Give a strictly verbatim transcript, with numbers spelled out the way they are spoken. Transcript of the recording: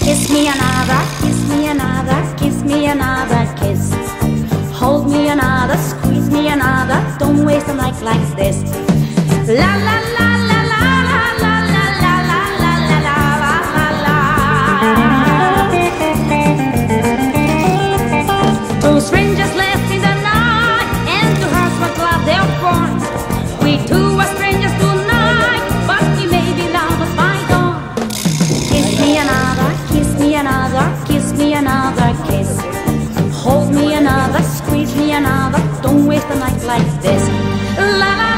Kiss me another, kiss me another, kiss me another kiss. Hold me another, squeeze me another, don't waste a night like this. La la la la la la la la la la la la la la la. Two strangers left in the night, and two hearts were glad they're born. We two are strangers tonight, but we may be lovers by dawn. Kiss me another, kiss me another, kiss me another kiss. Hold me another, squeeze me another, don't waste a night like this. La la.